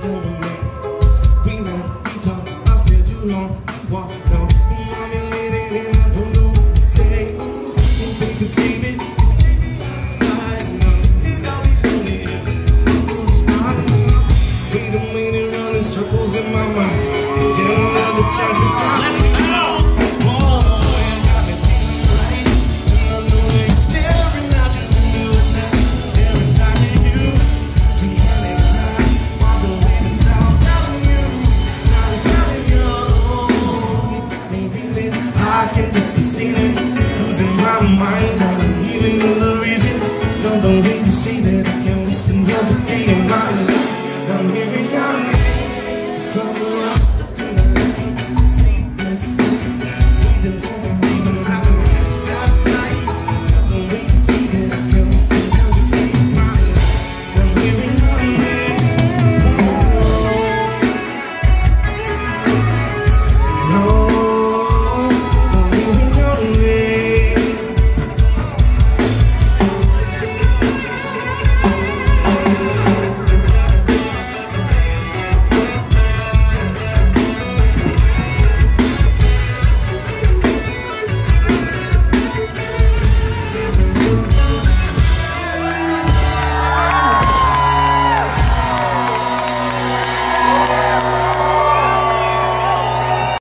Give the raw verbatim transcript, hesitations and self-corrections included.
still remain. We met, we talked, I stayed too long. You walked down the school, mommy lady, and I don't know what to say. Ooh, ooh, baby, baby, I know it all be lonely. Wait a minute, running circles in my mind.